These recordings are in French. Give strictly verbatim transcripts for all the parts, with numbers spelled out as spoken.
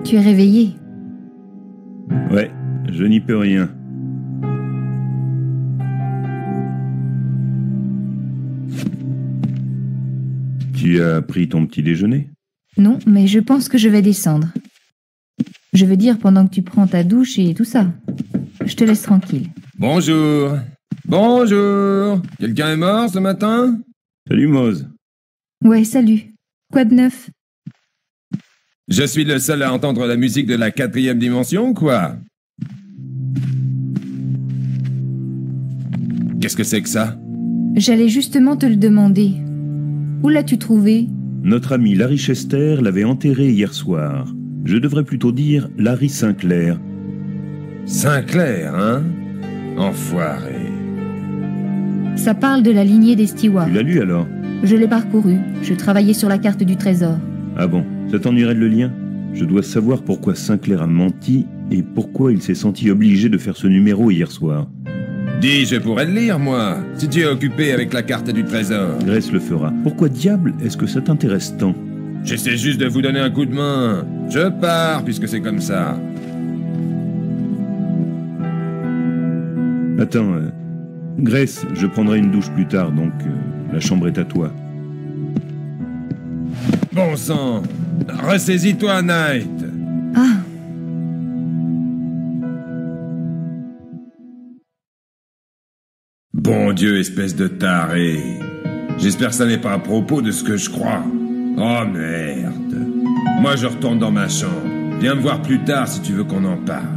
Tu es réveillé. Ouais, je n'y peux rien. Tu as pris ton petit déjeuner? Non, mais je pense que je vais descendre. Je veux dire pendant que tu prends ta douche et tout ça. Je te laisse tranquille. Bonjour. Bonjour. Quelqu'un est mort ce matin? Salut Mose. Ouais, salut. Quoi de neuf? Je suis le seul à entendre la musique de la quatrième dimension, quoi. Qu'est-ce que c'est que ça? J'allais justement te le demander. Où l'as-tu trouvé? Notre ami Larry Chester l'avait enterré hier soir. Je devrais plutôt dire Larry Sinclair. Sinclair, hein? Enfoiré. Ça parle de la lignée des Stewart. Tu l'as lu alors? Je l'ai parcouru. Je travaillais sur la carte du trésor. Ah bon? Ça t'ennuierait de le lire? Je dois savoir pourquoi Sinclair a menti et pourquoi il s'est senti obligé de faire ce numéro hier soir. Dis, je pourrais le lire, moi, si tu es occupé avec la carte du trésor. Grace le fera. Pourquoi diable est-ce que ça t'intéresse tant? J'essaie juste de vous donner un coup de main. Je pars, puisque c'est comme ça. Attends, euh, Grace, je prendrai une douche plus tard, donc euh, la chambre est à toi. Bon sang, ressaisis-toi, Knight. Ah, Bon Dieu, espèce de taré. J'espère que ça n'est pas à propos de ce que je crois. Oh merde. Moi, je retourne dans ma chambre. Viens me voir plus tard si tu veux qu'on en parle.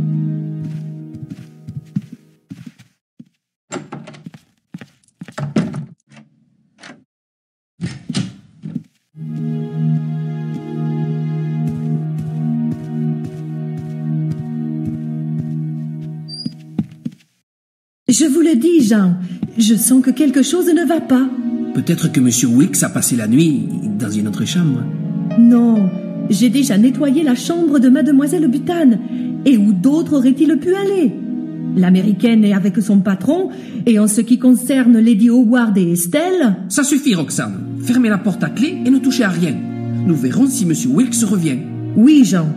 Je vous le dis, Jean, je sens que quelque chose ne va pas. Peut-être que Monsieur Wilkes a passé la nuit dans une autre chambre. Non, j'ai déjà nettoyé la chambre de Mademoiselle Butane. Et où d'autres auraient-ils pu aller? L'américaine est avec son patron, et en ce qui concerne Lady Howard et Estelle... Ça suffit, Roxane. Fermez la porte à clé et ne touchez à rien. Nous verrons si Monsieur Wilkes revient. Oui, Jean.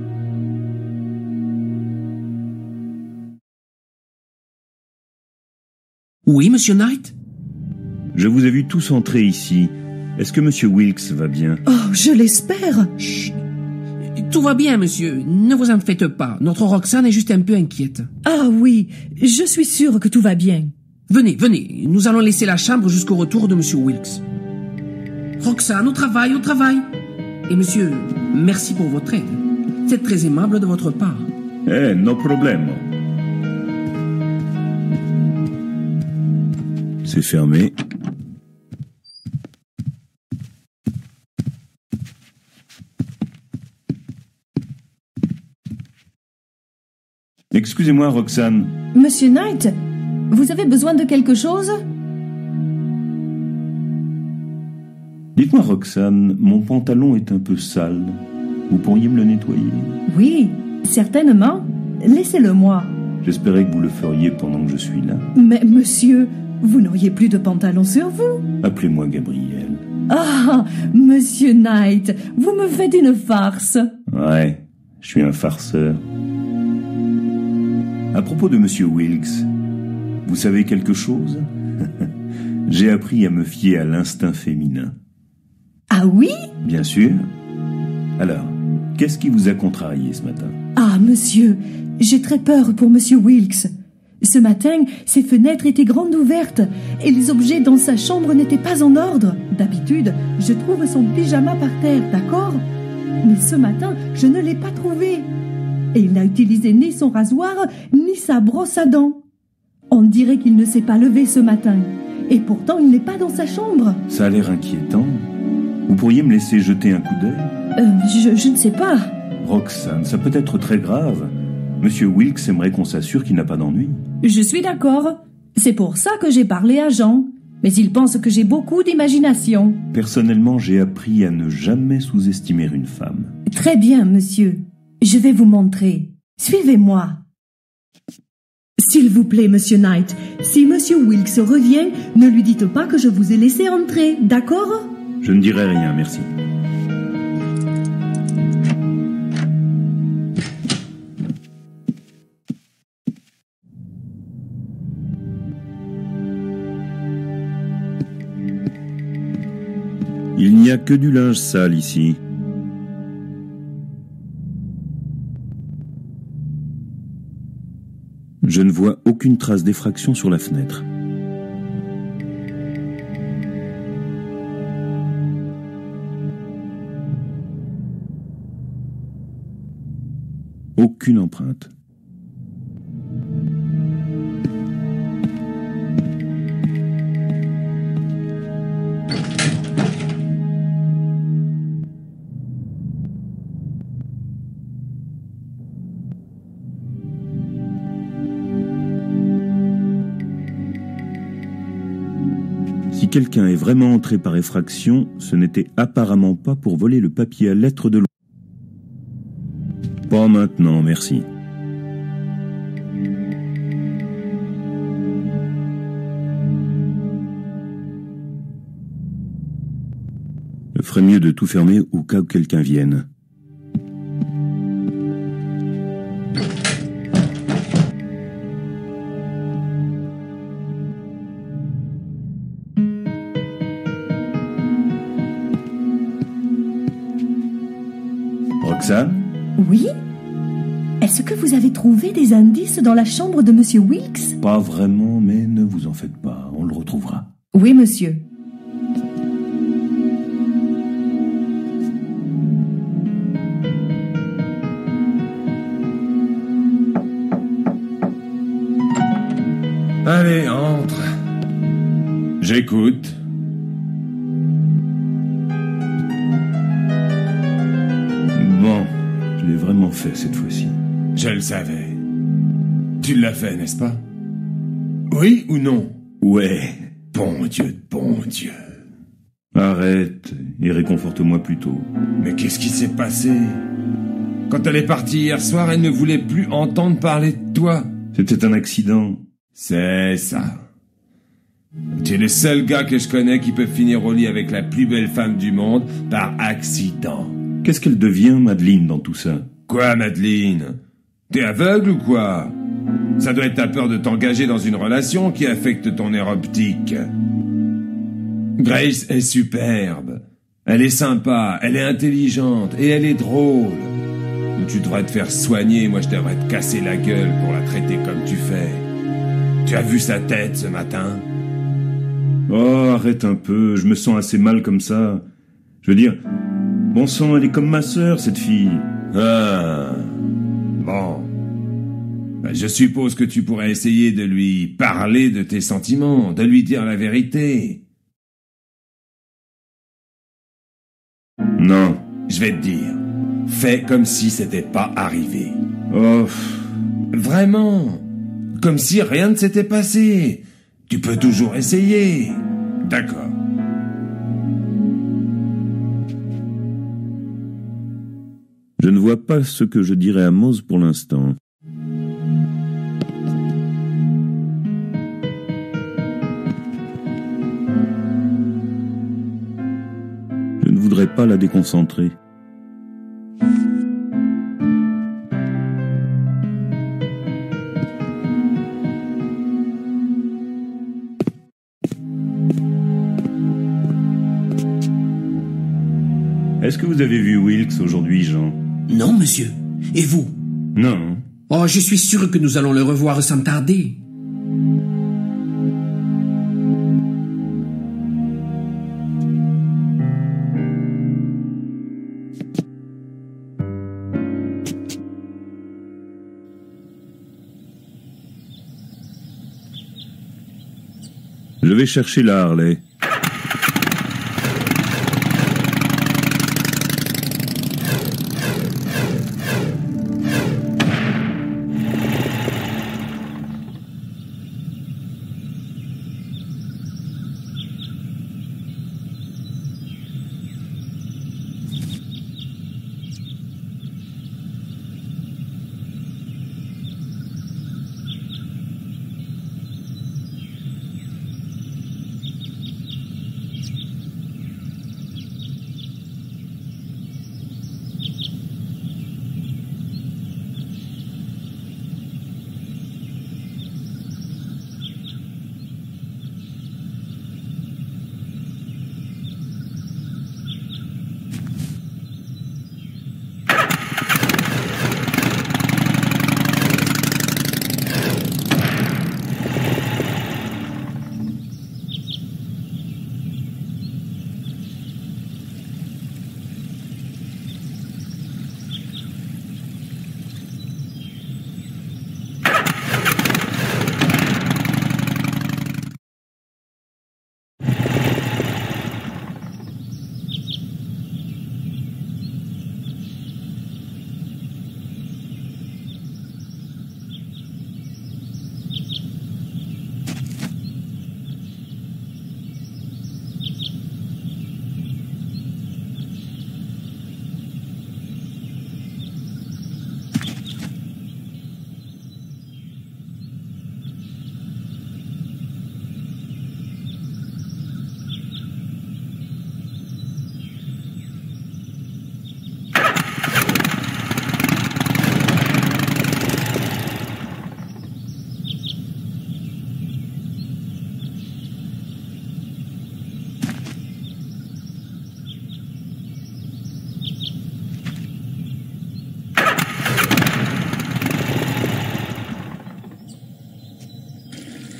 Oui, Monsieur Knight? Je vous ai vu tous entrer ici. Est-ce que Monsieur Wilkes va bien? Oh, je l'espère. Chut. Tout va bien, monsieur. Ne vous en faites pas. Notre Roxane est juste un peu inquiète. Ah oui, je suis sûre que tout va bien. Venez, venez. Nous allons laisser la chambre jusqu'au retour de Monsieur Wilkes. Roxane, au travail, au travail. Et monsieur, merci pour votre aide. C'est très aimable de votre part. Eh, no problème. C'est fermé. Excusez-moi, Roxane. Monsieur Knight, vous avez besoin de quelque chose? Dites-moi, Roxane, mon pantalon est un peu sale. Vous pourriez me le nettoyer? Oui, certainement. Laissez-le-moi. J'espérais que vous le feriez pendant que je suis là. Mais monsieur, vous n'auriez plus de pantalon sur vous? Appelez-moi Gabriel. Ah, monsieur Knight, vous me faites une farce. Ouais, je suis un farceur. À propos de Monsieur Wilkes, vous savez quelque chose? J'ai appris à me fier à l'instinct féminin. Ah oui? Bien sûr. Alors, qu'est-ce qui vous a contrarié ce matin? Ah, monsieur, j'ai très peur pour monsieur Wilkes. Ce matin, ses fenêtres étaient grandes ouvertes et les objets dans sa chambre n'étaient pas en ordre. D'habitude, je trouve son pyjama par terre, d'accord? Mais ce matin, je ne l'ai pas trouvé. Et il n'a utilisé ni son rasoir, ni sa brosse à dents. On dirait qu'il ne s'est pas levé ce matin. Et pourtant, il n'est pas dans sa chambre. Ça a l'air inquiétant. Vous pourriez me laisser jeter un coup d'œil? Euh, je, je ne sais pas. Roxane, ça peut être très grave. Monsieur Wilkes aimerait qu'on s'assure qu'il n'a pas d'ennui. Je suis d'accord. C'est pour ça que j'ai parlé à Jean. Mais il pense que j'ai beaucoup d'imagination. Personnellement, j'ai appris à ne jamais sous-estimer une femme. Très bien, monsieur. Je vais vous montrer. Suivez-moi. S'il vous plaît, monsieur Knight, si monsieur Wilkes revient, ne lui dites pas que je vous ai laissé entrer, d'accord? Je ne dirai rien, merci. Il n'y a que du linge sale ici. Je ne vois aucune trace d'effraction sur la fenêtre. Aucune empreinte. Si quelqu'un est vraiment entré par effraction, ce n'était apparemment pas pour voler le papier à lettres de l'eau. Pas maintenant, merci. Je ferais mieux de tout fermer au cas où quelqu'un vienne. Roxane ? Oui? Est-ce que vous avez trouvé des indices dans la chambre de monsieur Wilkes? Pas vraiment, mais ne vous en faites pas, on le retrouvera. Oui, monsieur. Allez, entre. J'écoute. Bon, je l'ai vraiment fait cette fois-ci. Je le savais. Tu l'as fait, n'est-ce pas? Oui ou non? Ouais. Bon Dieu, bon Dieu. Arrête et réconforte-moi plutôt. Mais qu'est-ce qui s'est passé? Quand elle est partie hier soir, elle ne voulait plus entendre parler de toi. C'était un accident. C'est ça. Tu es le seul gars que je connais qui peut finir au lit avec la plus belle femme du monde par accident. Qu'est-ce qu'elle devient, Madeleine, dans tout ça? Quoi, Madeleine? T'es aveugle ou quoi? Ça doit être ta peur de t'engager dans une relation qui affecte ton air optique. Grace est superbe. Elle est sympa, elle est intelligente et elle est drôle. Tu devrais te faire soigner, moi je devrais te casser la gueule pour la traiter comme tu fais. Tu as vu sa tête ce matin? Oh, arrête un peu, je me sens assez mal comme ça. Je veux dire, bon sang, elle est comme ma sœur, cette fille. Ah, bon. Ben, je suppose que tu pourrais essayer de lui parler de tes sentiments, de lui dire la vérité. Non. Je vais te dire, fais comme si c'était pas arrivé. Oh. Vraiment. Comme si rien ne s'était passé. Tu peux toujours essayer. D'accord. Je ne vois pas ce que je dirais à Mose pour l'instant. Je ne voudrais pas la déconcentrer. Est-ce que vous avez vu Wilkes aujourd'hui, Jean? Non, monsieur. Et vous? Non. Oh, je suis sûr que nous allons le revoir sans tarder. Je vais chercher la Harley.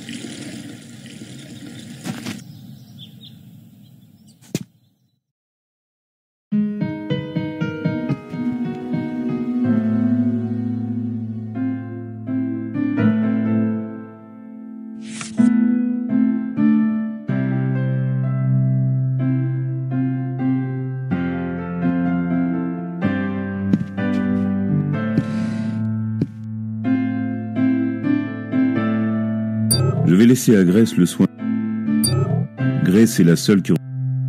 Je vais laisser à Grace le soin. Grace est la seule qui...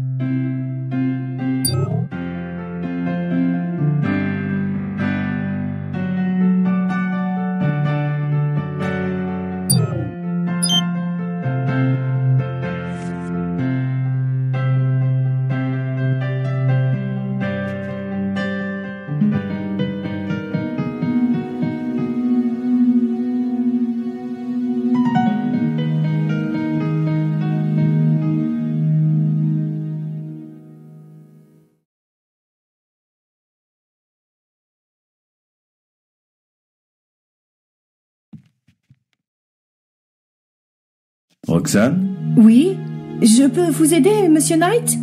Roxane? Oui? Je peux vous aider, Monsieur Knight?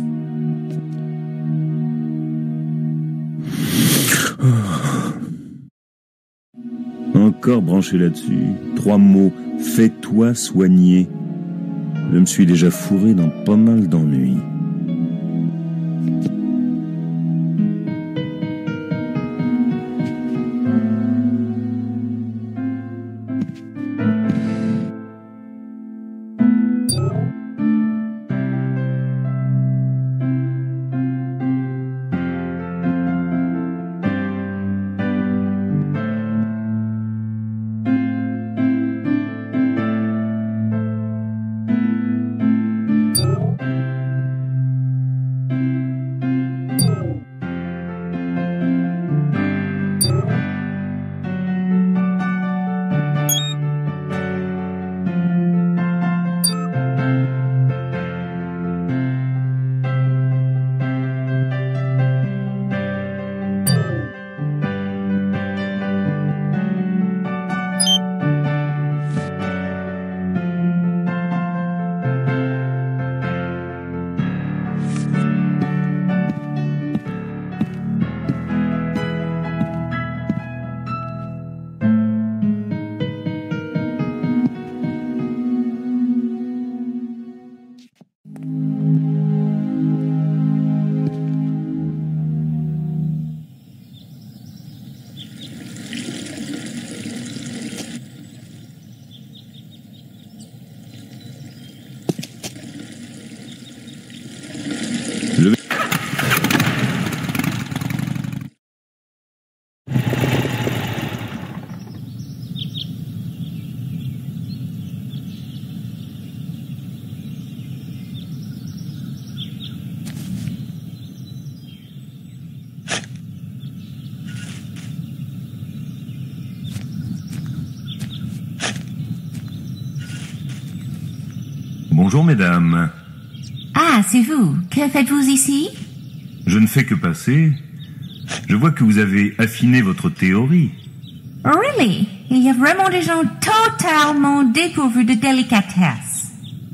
Encore branché là-dessus. Trois mots. Fais-toi soigner. Je me suis déjà fourré dans pas mal d'ennuis. Bonjour, mesdames. Ah, c'est vous. Que faites-vous ici? Je ne fais que passer. Je vois que vous avez affiné votre théorie. Really? Il y a vraiment des gens totalement dépourvus de délicatesse.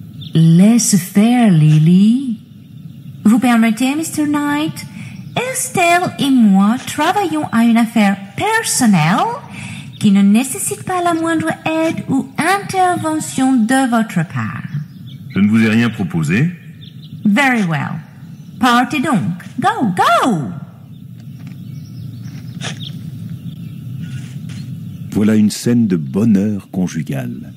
Laisse faire, Lily. Vous permettez, Mister Knight? Estelle et moi travaillons à une affaire personnelle qui ne nécessite pas la moindre aide ou intervention de votre part. Je ne vous ai rien proposé. Very well. Partez donc. Go, go! Voilà une scène de bonheur conjugal.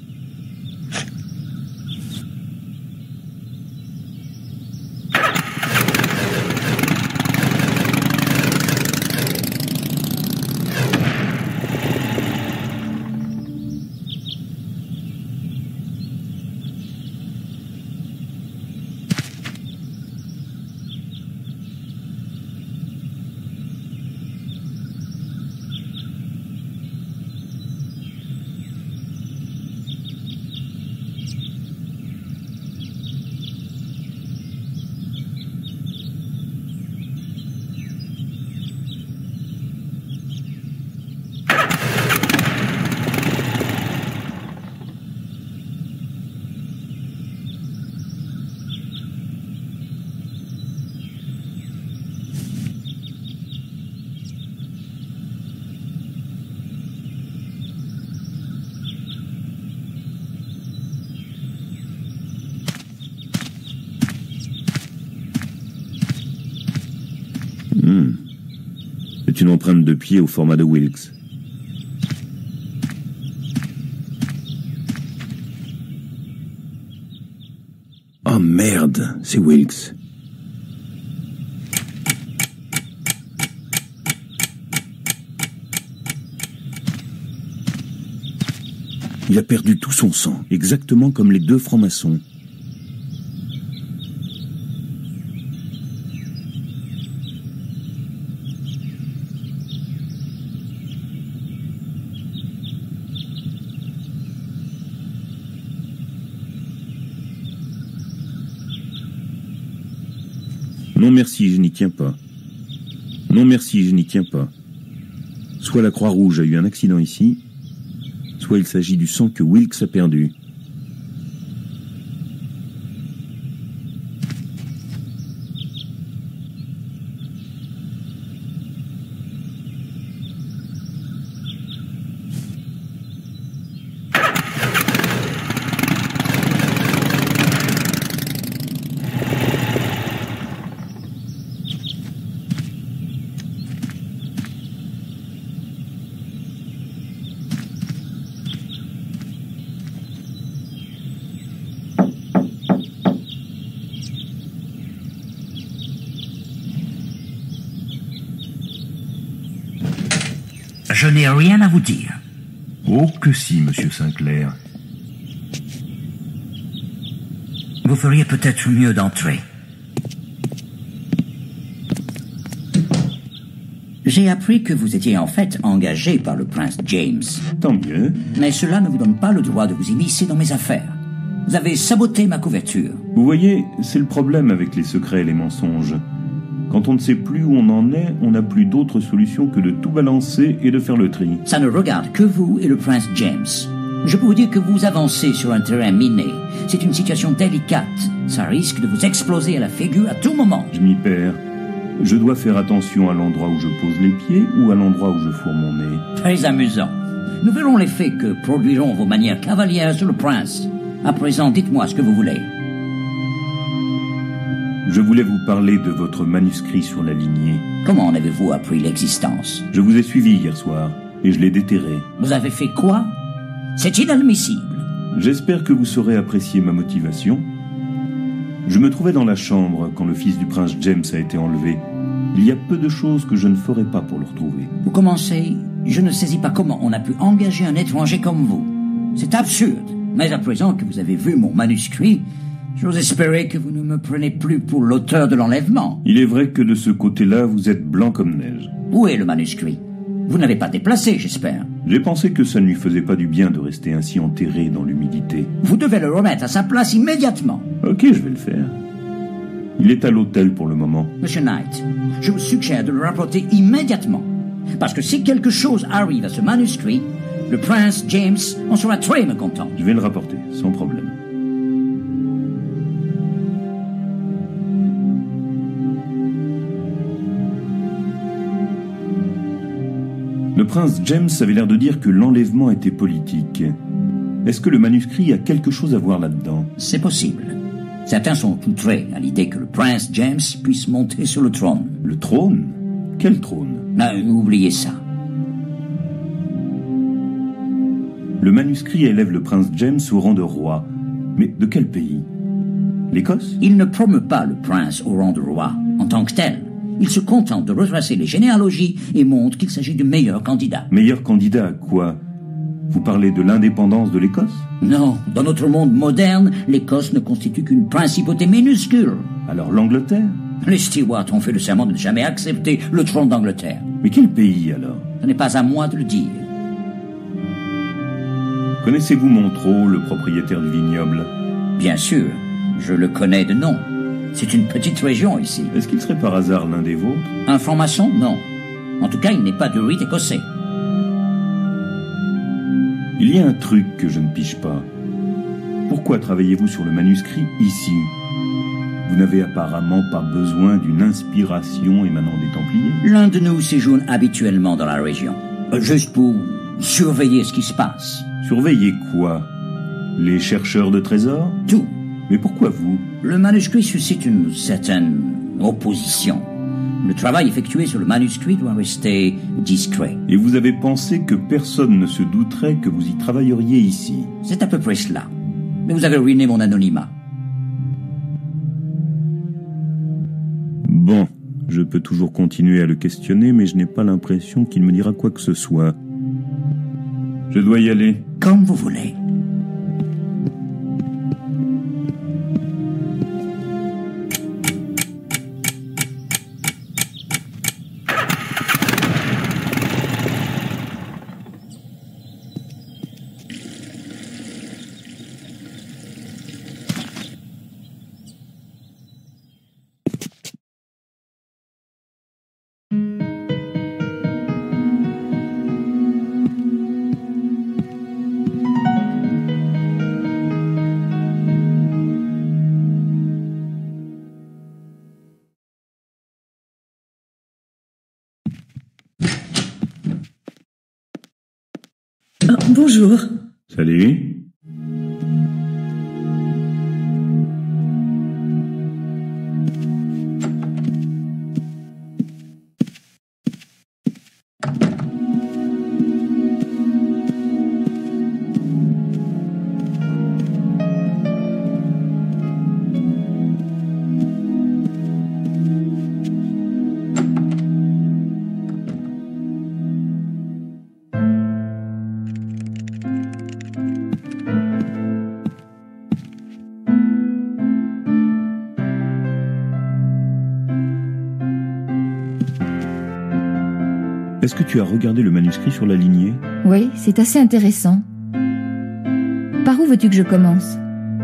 C'est une empreinte de pied au format de Wilkes. Oh merde, c'est Wilkes. Il a perdu tout son sang, exactement comme les deux francs-maçons. Non merci, je n'y tiens pas. Non merci, je n'y tiens pas. Soit la Croix-Rouge a eu un accident ici, soit il s'agit du sang que Wilkes a perdu. Je n'ai rien à vous dire. Oh que si, monsieur Sinclair. Vous feriez peut-être mieux d'entrer. J'ai appris que vous étiez en fait engagé par le prince James. Tant mieux. Mais cela ne vous donne pas le droit de vous immiscer dans mes affaires. Vous avez saboté ma couverture. Vous voyez, c'est le problème avec les secrets et les mensonges. Quand on ne sait plus où on en est, on n'a plus d'autre solution que de tout balancer et de faire le tri. Ça ne regarde que vous et le prince James. Je peux vous dire que vous avancez sur un terrain miné. C'est une situation délicate. Ça risque de vous exploser à la figure à tout moment. Je m'y perds. Je dois faire attention à l'endroit où je pose les pieds ou à l'endroit où je fourre mon nez. Très amusant. Nous verrons l'effet que produiront vos manières cavalières sur le prince. À présent, dites-moi ce que vous voulez. Je voulais vous parler de votre manuscrit sur la lignée. Comment en avez-vous appris l'existence? Je vous ai suivi hier soir, et je l'ai déterré. Vous avez fait quoi? C'est inadmissible. J'espère que vous saurez apprécier ma motivation. Je me trouvais dans la chambre quand le fils du prince James a été enlevé. Il y a peu de choses que je ne ferai pas pour le retrouver. Vous commencez... Je ne saisis pas comment on a pu engager un étranger comme vous. C'est absurde. Mais à présent que vous avez vu mon manuscrit... J'ose espérer que vous ne me prenez plus pour l'auteur de l'enlèvement. Il est vrai que de ce côté-là, vous êtes blanc comme neige. Où est le manuscrit? Vous n'avez pas déplacé, j'espère. J'ai pensé que ça ne lui faisait pas du bien de rester ainsi enterré dans l'humidité. Vous devez le remettre à sa place immédiatement. Ok, je vais le faire. Il est à l'hôtel pour le moment. Monsieur Knight, je vous suggère de le rapporter immédiatement. Parce que si quelque chose arrive à ce manuscrit, le prince James en sera très mécontent. Je vais le rapporter, sans problème. Le prince James avait l'air de dire que l'enlèvement était politique. Est-ce que le manuscrit a quelque chose à voir là-dedans? C'est possible. Certains sont outrés à l'idée que le prince James puisse monter sur le trône. Le trône? Quel trône? Non, oubliez ça. Le manuscrit élève le prince James au rang de roi. Mais de quel pays? L'Écosse? Il ne promeut pas le prince au rang de roi en tant que tel. Il se contente de retracer les généalogies et montre qu'il s'agit du meilleur candidat. Meilleur candidat à quoi? Vous parlez de l'indépendance de l'Écosse? Non, dans notre monde moderne, l'Écosse ne constitue qu'une principauté minuscule. Alors l'Angleterre? Les Stewarts ont fait le serment de ne jamais accepter le trône d'Angleterre. Mais quel pays alors? Ce n'est pas à moi de le dire. Connaissez-vous Montreux, le propriétaire du vignoble? Bien sûr, je le connais de nom. C'est une petite région ici. Est-ce qu'il serait par hasard l'un des vôtres? Un franc-maçon? Non. En tout cas, il n'est pas de rite écossais. Il y a un truc que je ne pige pas. Pourquoi travaillez-vous sur le manuscrit ici? Vous n'avez apparemment pas besoin d'une inspiration émanant des Templiers? L'un de nous séjourne habituellement dans la région. Euh, juste pour surveiller ce qui se passe. Surveiller quoi? Les chercheurs de trésors? Tout. Mais pourquoi vous? Le manuscrit suscite une certaine opposition. Le travail effectué sur le manuscrit doit rester discret. Et vous avez pensé que personne ne se douterait que vous y travailleriez ici. C'est à peu près cela. Mais vous avez ruiné mon anonymat. Bon, je peux toujours continuer à le questionner, mais je n'ai pas l'impression qu'il me dira quoi que ce soit. Je dois y aller. Comme vous voulez. Ah, bonjour. Salut. Est-ce que tu as regardé le manuscrit sur la lignée? Oui, c'est assez intéressant. Par où veux-tu que je commence?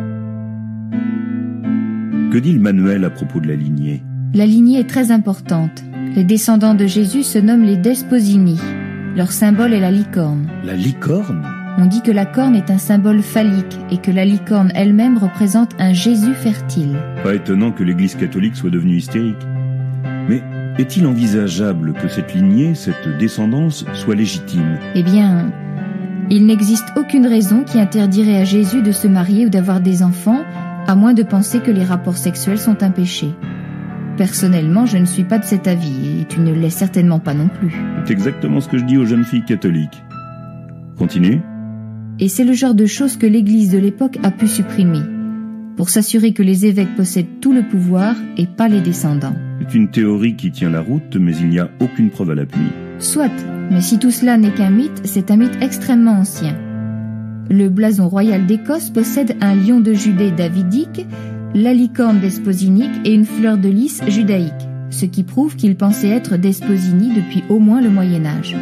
Que dit le manuel à propos de la lignée? La lignée est très importante. Les descendants de Jésus se nomment les Desposini. Leur symbole est la licorne. La licorne? On dit que la corne est un symbole phallique et que la licorne elle-même représente un Jésus fertile. Pas étonnant que l'Église catholique soit devenue hystérique. Mais est-il envisageable que cette lignée, cette descendance, soit légitime? Eh bien, il n'existe aucune raison qui interdirait à Jésus de se marier ou d'avoir des enfants, à moins de penser que les rapports sexuels sont un péché. Personnellement, je ne suis pas de cet avis, et tu ne l'es certainement pas non plus. C'est exactement ce que je dis aux jeunes filles catholiques. Continue. Et c'est le genre de choses que l'Église de l'époque a pu supprimer, pour s'assurer que les évêques possèdent tout le pouvoir et pas les descendants. C'est une théorie qui tient la route, mais il n'y a aucune preuve à l'appui. Soit, mais si tout cela n'est qu'un mythe, c'est un mythe extrêmement ancien. Le blason royal d'Écosse possède un lion de Judée davidique, la licorne desposinique et une fleur de lys judaïque, ce qui prouve qu'il pensait être Desposini depuis au moins le Moyen-Âge.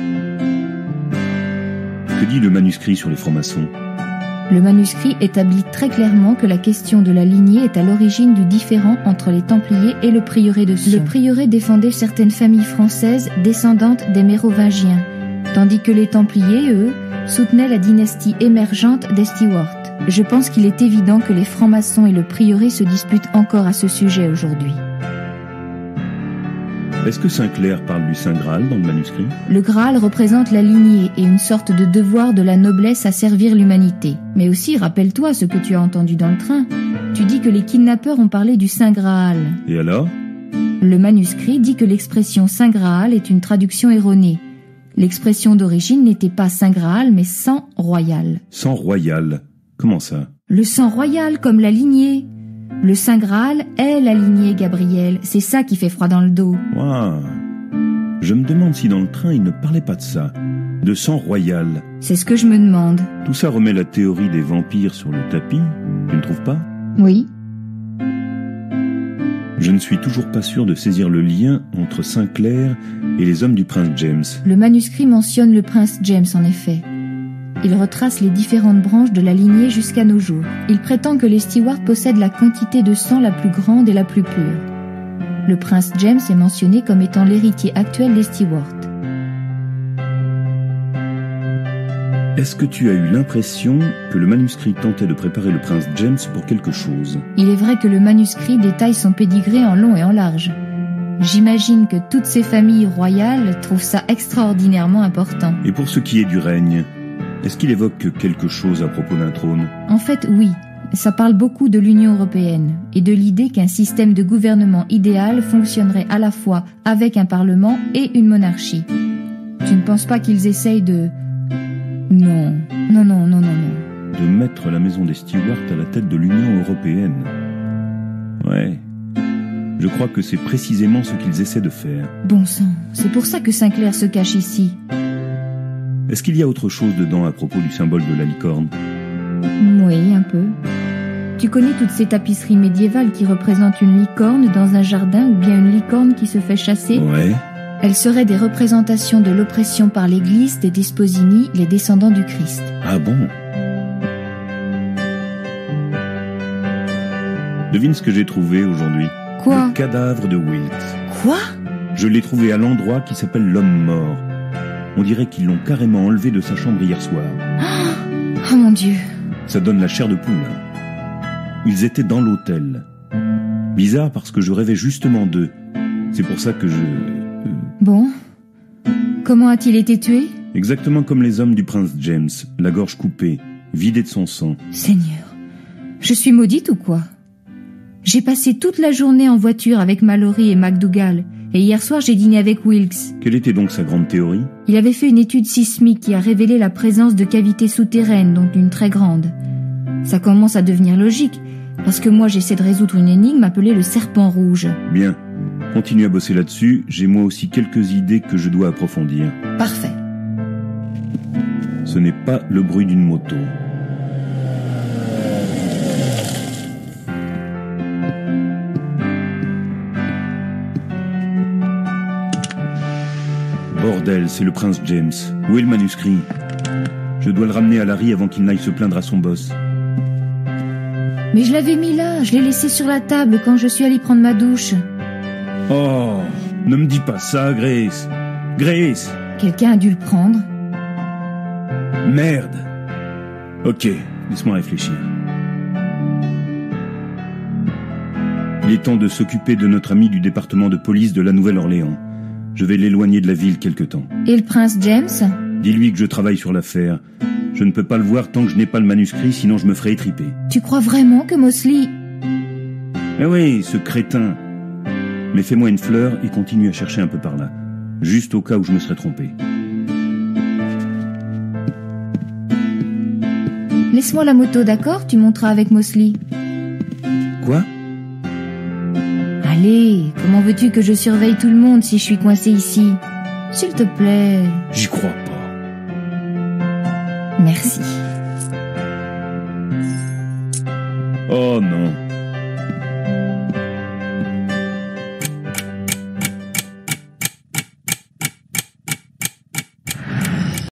Que dit le manuscrit sur les francs-maçons? Le manuscrit établit très clairement que la question de la lignée est à l'origine du différend entre les Templiers et le prieuré de Sion. Le prieuré défendait certaines familles françaises descendantes des Mérovingiens, tandis que les Templiers, eux, soutenaient la dynastie émergente des Stewart. Je pense qu'il est évident que les francs-maçons et le prieuré se disputent encore à ce sujet aujourd'hui. Est-ce que Sinclair parle du Saint Graal dans le manuscrit? Le Graal représente la lignée et une sorte de devoir de la noblesse à servir l'humanité. Mais aussi, rappelle-toi ce que tu as entendu dans le train. Tu dis que les kidnappeurs ont parlé du Saint Graal. Et alors? Le manuscrit dit que l'expression Saint Graal est une traduction erronée. L'expression d'origine n'était pas Saint Graal, mais sang royal. Sang royal? Comment ça? Le sang royal, comme la lignée. Le Saint Graal est la lignée, Gabriel. C'est ça qui fait froid dans le dos. Waouh. Je me demande si dans le train il ne parlait pas de ça, de sang royal. C'est ce que je me demande. Tout ça remet la théorie des vampires sur le tapis, tu ne trouves pas? Oui. Je ne suis toujours pas sûr de saisir le lien entre Sinclair et les hommes du prince James. Le manuscrit mentionne le prince James, en effet. Il retrace les différentes branches de la lignée jusqu'à nos jours. Il prétend que les Stewart possèdent la quantité de sang la plus grande et la plus pure. Le prince James est mentionné comme étant l'héritier actuel des Stewart. Est-ce que tu as eu l'impression que le manuscrit tentait de préparer le prince James pour quelque chose? Il est vrai que le manuscrit détaille son pédigré en long et en large. J'imagine que toutes ces familles royales trouvent ça extraordinairement important. Et pour ce qui est du règne, est-ce qu'il évoque quelque chose à propos d'un trône? En fait, oui. Ça parle beaucoup de l'Union européenne et de l'idée qu'un système de gouvernement idéal fonctionnerait à la fois avec un parlement et une monarchie. Tu ne penses pas qu'ils essayent de... Non, non, non, non, non, non. De mettre la maison des Stuart à la tête de l'Union européenne. Ouais. Je crois que c'est précisément ce qu'ils essaient de faire. Bon sang, c'est pour ça que Sinclair se cache ici. Est-ce qu'il y a autre chose dedans à propos du symbole de la licorne? Oui, un peu. Tu connais toutes ces tapisseries médiévales qui représentent une licorne dans un jardin ou bien une licorne qui se fait chasser? Ouais. Elles seraient des représentations de l'oppression par l'Église des Desposini, les descendants du Christ. Ah bon? Devine ce que j'ai trouvé aujourd'hui. Quoi? Le cadavre de Wilkes. Quoi? Je l'ai trouvé à l'endroit qui s'appelle l'homme mort. On dirait qu'ils l'ont carrément enlevé de sa chambre hier soir. Oh mon Dieu. Ça donne la chair de poule. Ils étaient dans l'hôtel. Bizarre parce que je rêvais justement d'eux. C'est pour ça que je... euh, Bon. Comment a-t-il été tué? Exactement comme les hommes du prince James, la gorge coupée, vidée de son sang. Seigneur, je suis maudite ou quoi? J'ai passé toute la journée en voiture avec Mallory et McDougall, et hier soir j'ai dîné avec Wilkes. Quelle était donc sa grande théorie? Il avait fait une étude sismique qui a révélé la présence de cavités souterraines, dont une très grande. Ça commence à devenir logique, parce que moi j'essaie de résoudre une énigme appelée le serpent rouge. Bien. Continue à bosser là-dessus, j'ai moi aussi quelques idées que je dois approfondir. Parfait. Ce n'est pas le bruit d'une moto. Bordel, c'est le prince James. Où est le manuscrit? Je dois le ramener à Larry avant qu'il n'aille se plaindre à son boss. Mais je l'avais mis là, je l'ai laissé sur la table quand je suis allée prendre ma douche. Oh, ne me dis pas ça, Grace. Grace! Quelqu'un a dû le prendre. Merde! Ok, laisse-moi réfléchir. Il est temps de s'occuper de notre ami du département de police de la Nouvelle-Orléans. Je vais l'éloigner de la ville quelque temps. Et le prince James? Dis-lui que je travaille sur l'affaire. Je ne peux pas le voir tant que je n'ai pas le manuscrit, sinon je me ferai étriper. Tu crois vraiment que Mosley... Eh oui, ce crétin. Mais fais-moi une fleur et continue à chercher un peu par là. Juste au cas où je me serais trompé. Laisse-moi la moto, d'accord? Tu monteras avec Mosley. Quoi? Allez, comment veux-tu que je surveille tout le monde si je suis coincé ici? S'il te plaît. J'y crois pas. Merci. Oh non.